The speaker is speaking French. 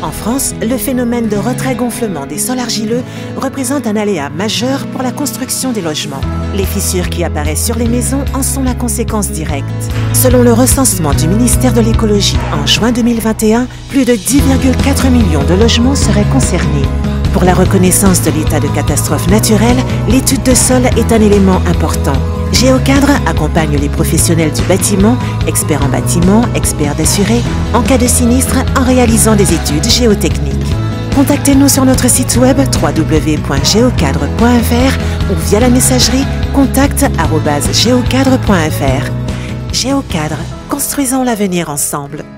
En France, le phénomène de retrait-gonflement des sols argileux représente un aléa majeur pour la construction des logements. Les fissures qui apparaissent sur les maisons en sont la conséquence directe. Selon le recensement du ministère de l'Écologie en juin 2021, plus de 10,4 millions de logements seraient concernés. Pour la reconnaissance de l'état de catastrophe naturelle, l'étude de sol est un élément important. Géocadre accompagne les professionnels du bâtiment, experts en bâtiment, experts d'assurés, en cas de sinistre en réalisant des études géotechniques. Contactez-nous sur notre site web www.geocadre.fr ou via la messagerie contact@geocadre.fr. Géocadre, construisons l'avenir ensemble.